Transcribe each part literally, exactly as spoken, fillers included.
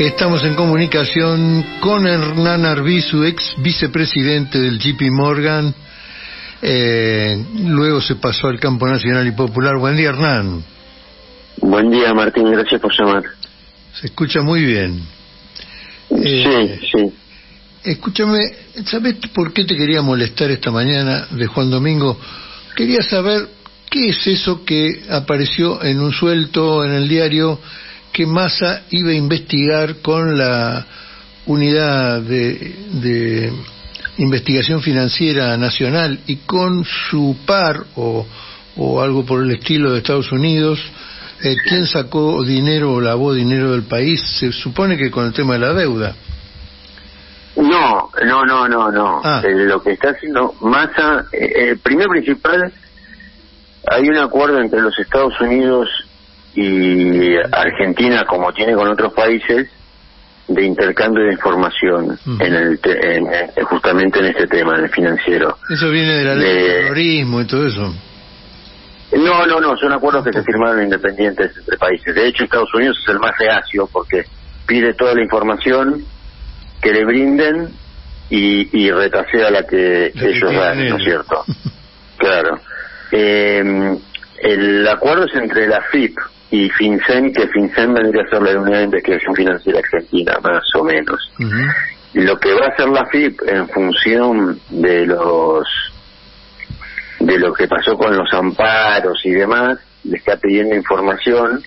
Estamos en comunicación con Hernán Arbizu, ex vicepresidente del J P Morgan. Eh, luego se pasó al campo nacional y popular. Buen día, Hernán. Buen día, Martín. Gracias por llamar. Se escucha muy bien. Eh, sí, sí. Escúchame, ¿sabes por qué te quería molestar esta mañana de Juan Domingo? Quería saber qué es eso que apareció en un suelto en el diario que Massa iba a investigar con la Unidad de, de Investigación Financiera Nacional y con su par o, o algo por el estilo de Estados Unidos. Eh, ¿Quién sacó dinero o lavó dinero del país? Se supone que con el tema de la deuda. No, no, no, no, no. Ah. Eh, lo que está haciendo Massa, eh, eh, primero principal, hay un acuerdo entre los Estados Unidos y Argentina, como tiene con otros países, de intercambio de información uh-huh. en el te, en, en, justamente en este tema, en el financiero. Eso viene de la ley de, de terrorismo y todo eso. No, no, no, son acuerdos que se firmaron independientes entre países. De hecho, Estados Unidos es el más reacio porque pide toda la información que le brinden y, y retasea la que la ellos que dan, ¿no es cierto? Claro. Eh, el acuerdo es entre la F I P y FinCEN, que FinCEN vendría a ser la Unidad de Investigación Financiera Argentina, más o menos. Uh-huh. Lo que va a hacer la F I P en función de los de lo que pasó con los amparos y demás, le está pidiendo información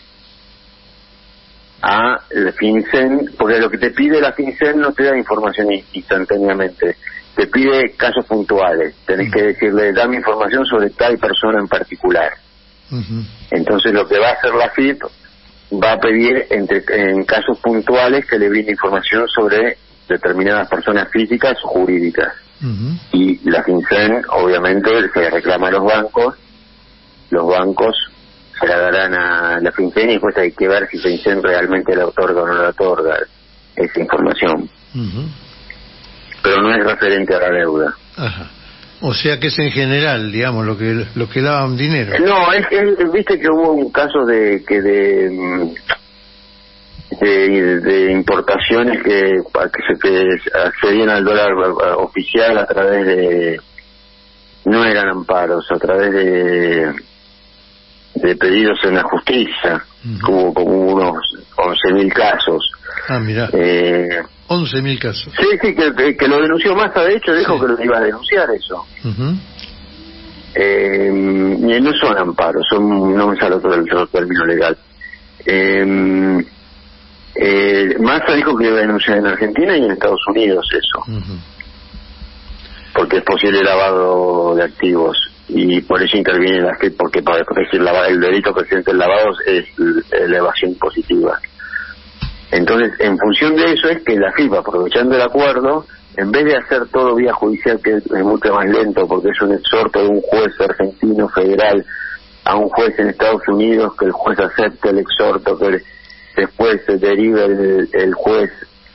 a la FinCEN, porque lo que te pide la FinCEN no te da información instantáneamente, te pide casos puntuales, tenés uh-huh. que decirle, dame información sobre tal persona en particular. Uh-huh. Entonces lo que va a hacer la F I P va a pedir entre, en casos puntuales que le brinde información sobre determinadas personas físicas o jurídicas. Uh-huh. Y la FinCEN obviamente se reclama a los bancos, los bancos se la darán a la FinCEN y después hay que ver si FinCEN realmente la otorga o no la otorga esa información. Uh-huh. Pero no es referente a la deuda. Ajá. O sea que es en general, digamos, lo que lo que lavan dinero. No, es que viste que hubo un caso de que de de, de importaciones que que se que accedían al dólar oficial a través de, no eran amparos, a través de de pedidos en la justicia. Uh-huh. Hubo como unos once mil casos. Ah, mira. Eh, once mil casos. Sí, sí, que, que, que lo denunció Massa, de hecho dijo sí. que lo iba a denunciar eso. Uh-huh. Eh, y no son amparos, son, no me sale todo el, todo el término legal. Eh, eh, Massa dijo que iba a denunciar en Argentina y en Estados Unidos eso. Uh-huh. Porque es posible lavado de activos y por eso interviene la F I P, porque para decir el delito presente en lavados es la evasión impositiva. Entonces, en función de eso es que la F I P, aprovechando el acuerdo, en vez de hacer todo vía judicial, que es mucho más lento, porque es un exhorto de un juez argentino federal a un juez en Estados Unidos, que el juez acepte el exhorto, que después se derive el, el juez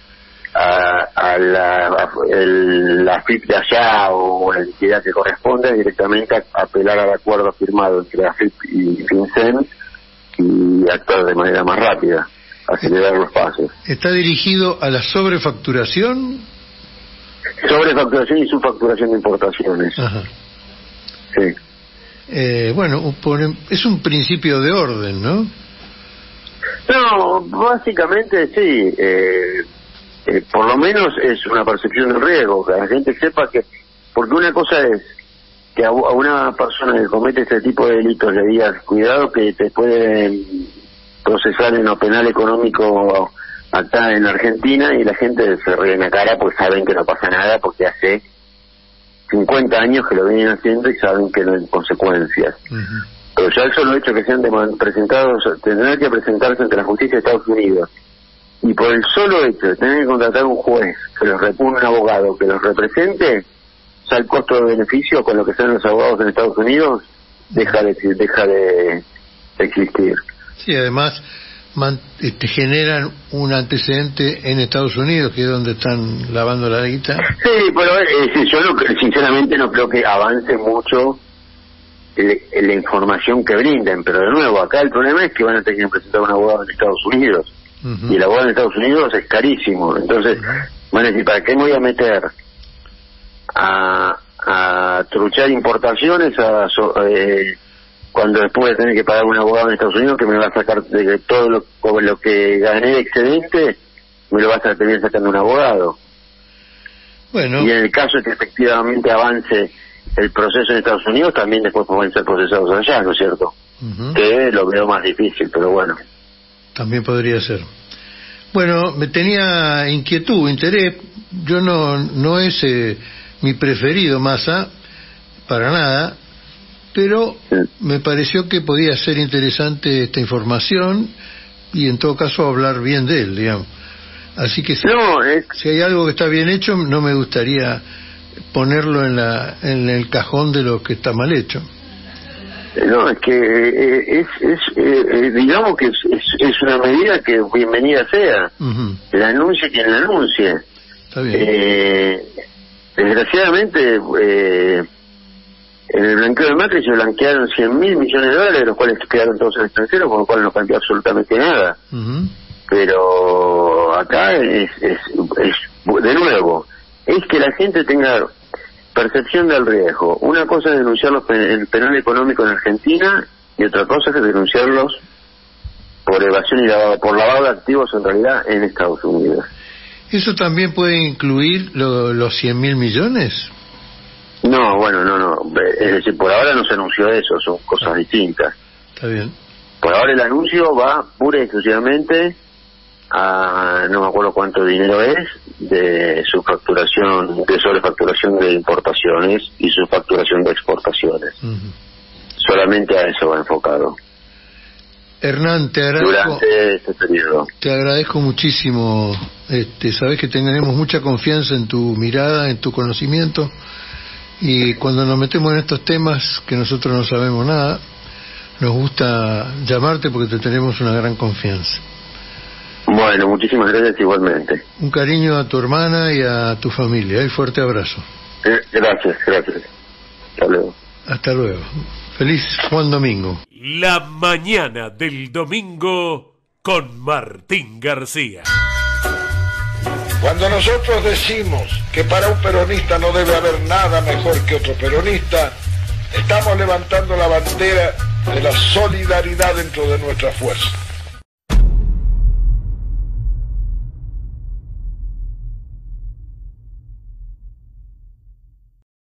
a, a la, a el, la F I P de allá o la entidad que corresponde, directamente a apelar al acuerdo firmado entre la F I P y FinCEN y actuar de manera más rápida, acelerar los pasos. ¿Está dirigido a la sobrefacturación? Sobrefacturación y subfacturación de importaciones. Ajá. Sí. Eh, bueno, es un principio de orden, ¿no? No, básicamente sí. Eh, eh, por lo menos es una percepción del riesgo, que la gente sepa que, porque una cosa es que a, a una persona que comete este tipo de delitos le digas, cuidado que te pueden procesar en lo penal económico acá en Argentina, y la gente se ríe en la cara porque saben que no pasa nada, porque hace cincuenta años que lo vienen haciendo y saben que no hay consecuencias. Uh-huh. Pero ya el solo hecho que sean presentados, tendrán que presentarse ante la justicia de Estados Unidos, y por el solo hecho de tener que contratar un juez que los repone, un abogado que los represente, ya el costo de beneficio con lo que sean los abogados en Estados Unidos deja de deja de, de existir. Sí, además man, este, generan un antecedente en Estados Unidos, que es donde están lavando la guita. Sí, pero eh, yo no, sinceramente no creo que avance mucho el, la información que brinden, pero de nuevo, acá el problema es que van a tener que presentar un abogado en Estados Unidos. Uh-huh. Y el abogado en Estados Unidos es carísimo. Entonces, uh-huh. van a decir, ¿para qué me voy a meter a, a truchar importaciones a, eh, cuando después voy a tener que pagar un abogado en Estados Unidos que me va a sacar de todo lo, lo que gané de excedente, me lo va a tener sacando un abogado? Bueno. Y en el caso de que efectivamente avance el proceso en Estados Unidos, también después pueden ser procesados allá, ¿no es cierto? Uh-huh. Que lo veo más difícil, pero bueno. También podría ser. Bueno, me tenía inquietud, interés. Yo no no es eh, mi preferido Massa, para nada, pero sí. me pareció que podía ser interesante esta información y en todo caso hablar bien de él, digamos. Así que si, no, es... si hay algo que está bien hecho, no me gustaría ponerlo en la en el cajón de lo que está mal hecho. No, es que eh, es, es eh, digamos que es, es, es una medida que bienvenida sea. Uh-huh. La anuncie quien la anuncie. Está bien. Eh, desgraciadamente, eh, en el blanqueo de Macri se blanquearon cien mil millones de dólares, los cuales quedaron todos en el extranjero, con lo cual no cambió absolutamente nada. Uh-huh. Pero acá es, es, es, de nuevo, es que la gente tenga percepción del riesgo. Una cosa es denunciarlos en penal económico en Argentina y otra cosa es denunciarlos por evasión y lavado, por lavado de activos en realidad en Estados Unidos. ¿Eso también puede incluir lo, los cien mil millones? No, bueno, no, no. Es decir, por ahora no se anunció eso, son cosas ah, distintas. Está bien. Por ahora el anuncio va pura y exclusivamente a, no me acuerdo cuánto dinero es, de su facturación, de sobrefacturación de importaciones y su facturación de exportaciones. Uh-huh. Solamente a eso va enfocado. Hernán, te agradezco. Durante este periodo. Te agradezco muchísimo. Este, sabes que tenemos mucha confianza en tu mirada, en tu conocimiento, y cuando nos metemos en estos temas que nosotros no sabemos nada, nos gusta llamarte porque te tenemos una gran confianza. Bueno, muchísimas gracias igualmente. Un cariño a tu hermana y a tu familia. Un fuerte abrazo. Eh, gracias, gracias. Hasta luego. Hasta luego. Feliz Juan Domingo. La mañana del domingo con Martín García. Cuando nosotros decimos que para un peronista no debe haber nada mejor que otro peronista, estamos levantando la bandera de la solidaridad dentro de nuestra fuerza.